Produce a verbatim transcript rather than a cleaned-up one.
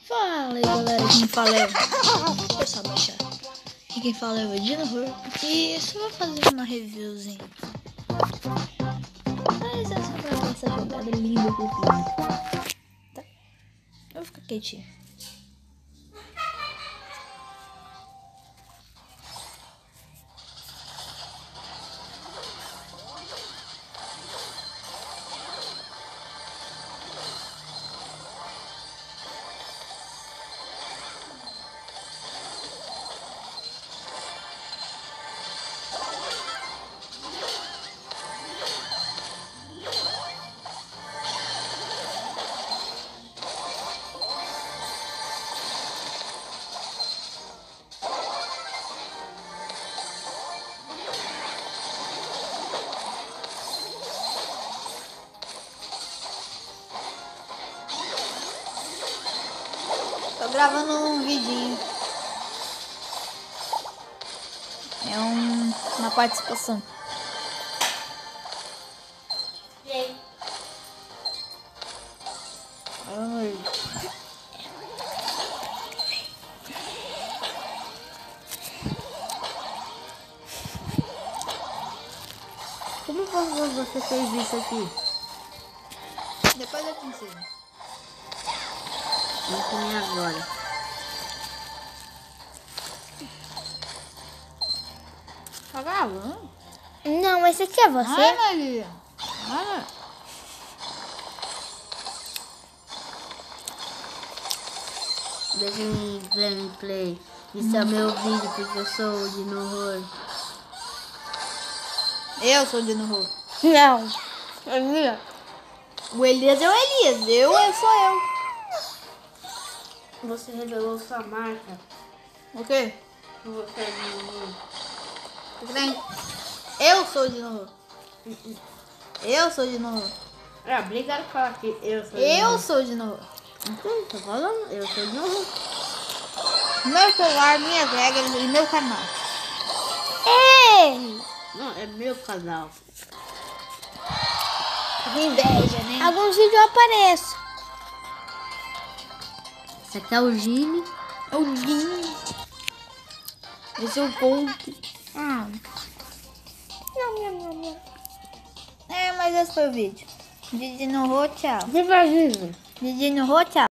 Fala aí, galera, quem fala é o... Eu só baixar. E quem fala é o Dino. E só vou fazer uma reviewzinha. Mas é só pra ver essa jogada linda que eu fiz. Tá? Eu vou ficar quietinho. Tô gravando um vidinho. É um, uma participação. E aí? Ai. Como você fez isso aqui? Depois eu te ensino. Vou comer agora. Tá gravando? Não, esse aqui é você? Ai, Maria. Ai. Deixa em gameplay. Isso é meu vídeo porque eu sou o Dino Horror. Eu sou o Dino. Não. É minha. O Elias é o Elias. Eu, eu sou eu. Você revelou sua marca. O quê? Que você é Dino Horror. O que tem? Eu sou o Dino. Eu sou o Dino. É, obrigado por falar que eu sou o Dino Eu Horror. sou o Dino. Então, tô falando, eu sou o Dino Horror. Meu celular, minhas regras e meu canal. Ei! Não, é meu canal. Que inveja, né? Alguns vídeos eu apareço. Esse aqui é o Jimmy. É o Dinho. Esse é o Conte. Ah. Não, não, não, não. É, mas esse foi o vídeo. De Dino, tchau. Você vai ver. De Dino, tchau.